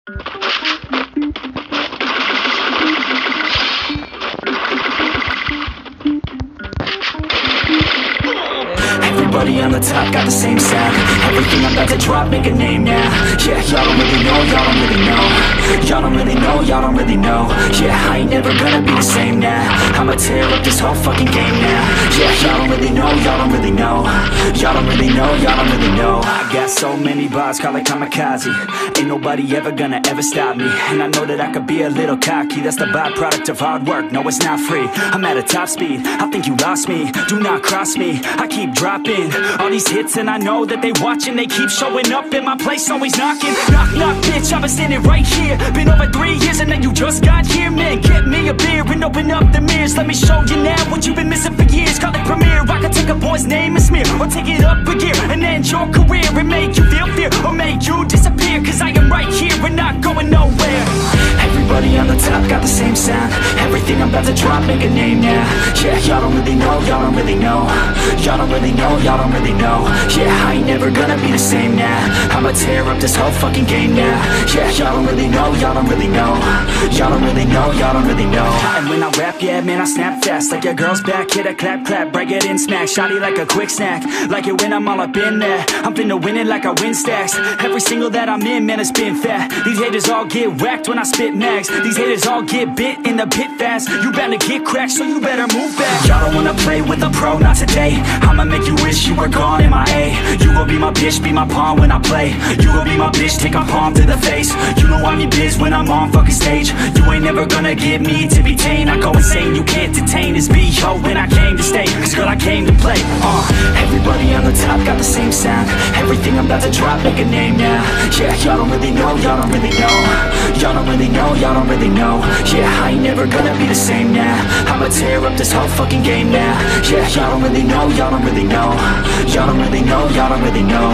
Everybody on the top got the same sound. Everything I'm about to drop, make a name now. Yeah, y'all don't really know, y'all don't really know. Y'all don't really know, y'all don't really know. Yeah, I ain't never gonna be the same now. I'ma tear up this whole fucking game now. Yeah, y'all don't really know, y'all don't really know. Y'all don't really know, y'all don't really know. I got so many bars, call it kamikaze. Ain't nobody ever gonna ever stop me. And I know that I could be a little cocky. That's the byproduct of hard work, no it's not free. I'm at a top speed, I think you lost me. Do not cross me, I keep dropping all these hits and I know that they watching. They keep showing up and my place always knocking. Knock, knock, bitch, I've been standing right here. Been over 3 years and then you just got here. Man, get me a beer and open up the mirrors. Let me show you now what you've been missing for years. Call it premiere, I can take a boy's name and smear, or take it up a gear and end your career and make you feel fear, or make you disappear. Cause I am right here and not going nowhere. Everybody on the top got the same sound. Everything I'm about to drop, make a name now. Yeah, y'all don't really know, y'all don't really know. Y'all don't really know, y'all don't really know. Yeah, I ain't never gonna be the same now. I'ma tear up this whole fucking game now. Yeah, y'all don't really know, y'all don't really know. Y'all don't really know, y'all don't really know. And when I rap, yeah, man, I snap fast. Like your girl's back, hit a clap, clap, break it in, smack. Shotty like a quick snack, like it when I'm all up in there. I'm finna win it like I win stacks. Every single that I'm in, man, it's been fat. These haters all get whacked when I spit mags. These haters all get bit in the pit fast. You bound to get cracked, so you better move back. Y'all don't wanna play with a pro, not today. I'ma make you wish you were gone, MIA. You gon' be my bitch, be my pawn when I play. You gon' be my bitch, take my palm to the face. You know I'm your biz when I'm on fucking stage. You ain't never gonna get me to be tame. I go insane, you can't detain this B.O. when I came to stay. Cause girl, I came to play. Everybody on the top got the same sound. Everything I'm about to drop, make a name now. Yeah, y'all don't really know, y'all don't really know. Y'all don't really know, y'all don't really know. Yeah, I ain't never gonna be the same now. I'ma tear up this whole fucking game now. Yeah, y'all don't really know, y'all don't really know. Y'all don't really know, y'all don't really know.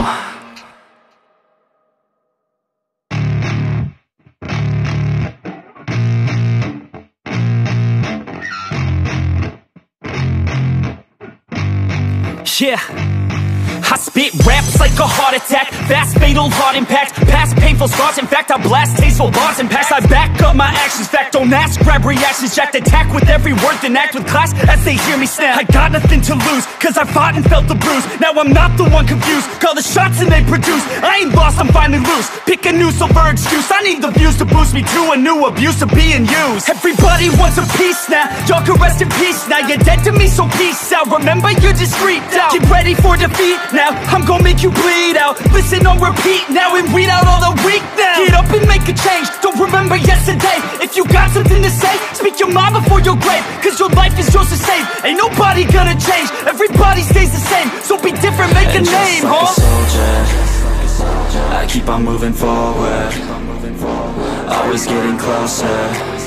Yeah, I spit raps like a heart attack. Fast, fatal, hard impact. Past painful scars, in fact I blast tasteful bars and packs. I back up my actions, fact don't ask, grab reactions. Jacked attack with every word, then act with class as they hear me snap. I got nothing to lose, cause I fought and felt the bruise. Now I'm not the one confused, call the shots and they produce. I ain't lost, I'm finally loose. Pick a new silver excuse, I need the views to boost me to a new abuse of being used. Everybody wants a piece now, y'all can rest in peace now. You're dead to me, so peace out. Remember you're discreet out. Get ready for defeat now, I'm gon' make you bleed out. Listen on repeat now and weed out all the weak now. Get up and make a change, don't remember yesterday. If you got something to say, speak your mind before your grave. Cause your life is yours to save, ain't nobody gonna change. Everybody stays the same, so be different, make a name, like a soldier, I keep on moving forward. Always getting closer,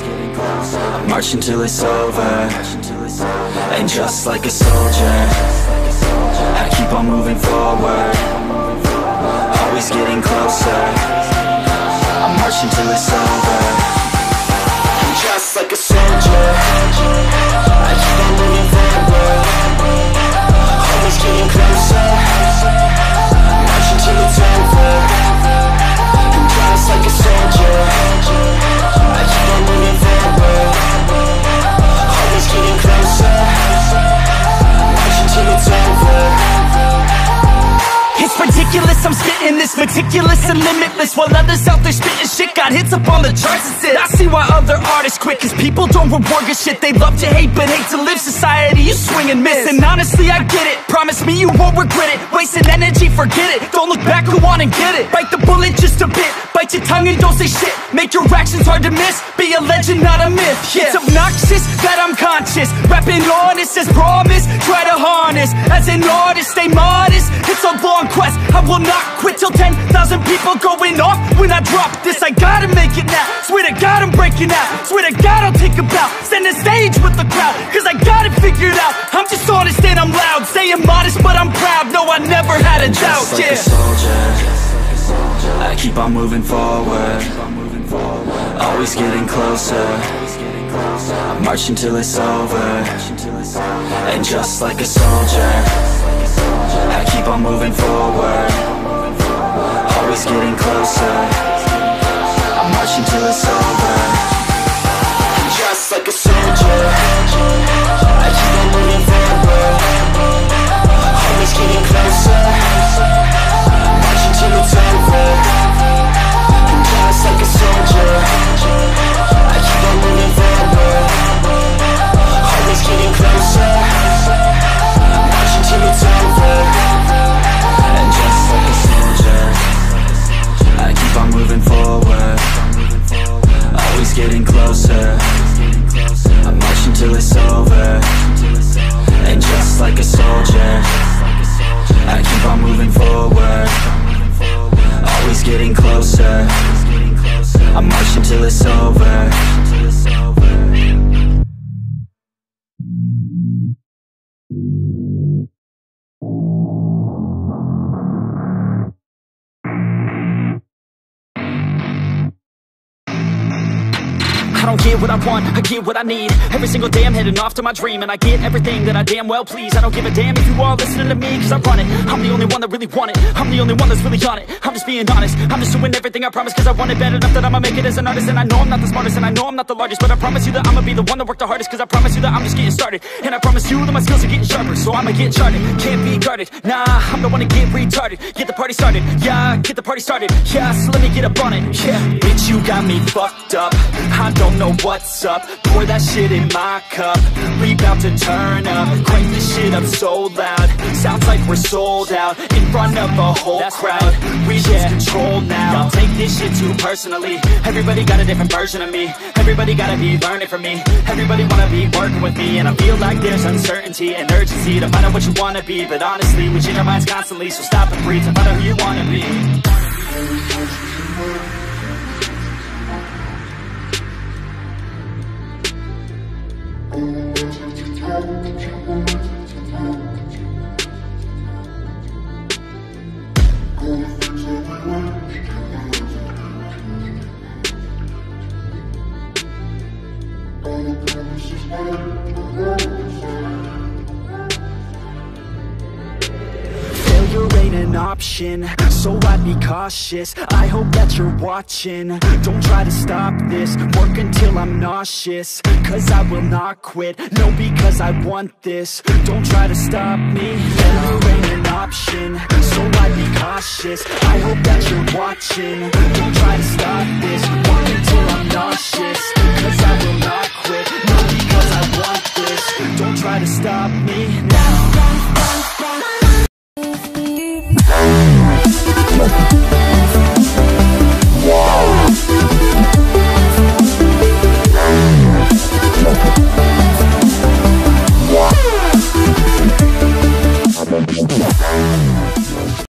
march until it's over. And just like a soldier, I keep on moving forward. Always getting closer, I march until it's over. And just like a soldier, I keep on moving forward. Always getting closer, march until it's over. And just like a soldier, I keep on moving forward. Always getting closer, march until it's over. It's ridiculous, I'm spitting this meticulous and limitless, while others out there spitting shit got hits up on the charts and shit. I see why other artists quit, cause people don't reward good shit. They love to hate but hate to live. Society, you swing and miss. And honestly I get it, promise me you won't regret it. Wasting energy, forget it, don't look back, go on and get it. Bite the bullet just a bit, bite your tongue and don't say shit. Make your actions hard to miss, be a legend not a myth. Yeah. It's obnoxious that I'm conscious, rapping honest as promise. Try to harness, as an artist stay modest. It's a long quest, I will not quit till 10,000 people going off when I drop this. I gotta make it now, swear to God I'm breaking out. Swear to God I'll take a bow, stand the stage with the crowd. Cause I got it figured out, I'm just honest and I'm loud. Saying modest but I'm proud, no I never had a doubt. Just like a soldier, I keep on moving forward. Always getting closer, march until it's over. And just like a soldier, I keep on moving forward. Always getting closer, I'm I don't get what I want, I get what I need. Every single day I'm heading off to my dream, and I get everything that I damn well please. I don't give a damn if you all listening to me, cause I run it. I'm the only one that really want it, I'm the only one that's really on it. I'm just being honest, I'm just doing everything I promise, cause I want it bad enough that I'ma make it as an artist. And I know I'm not the smartest, and I know I'm not the largest, but I promise you that I'ma be the one that worked the hardest. Cause I promise you that I'm just getting started, and I promise you that my skills are getting sharper. So I'ma get charted, can't be guarded. Nah, I'm the one to get retarded. Get the party started, yeah, get the party started. Yeah, so let me get up on it, yeah. Bitch, you got me fucked up, I don't know what's up. Pour that shit in my cup, we bout to turn up. Crank this shit up so loud, sounds like we're sold out. In front of a whole crowd, we lose control now. Don't take this shit too personally, everybody got a different version of me. Everybody gotta be learning from me, everybody wanna be working with me. And I feel like there's uncertainty and urgency to find out what you wanna be. But honestly, we change our minds constantly, so stop and breathe to find out who you wanna be. Failure ain't an option, so I'd be cautious. I hope that you're watching, don't try to stop this. Work until I'm nauseous, cause I will not quit. No, because I want this, don't try to stop me. Failure ain't an option, so I'd be cautious. I hope that you're watching, don't try to stop this.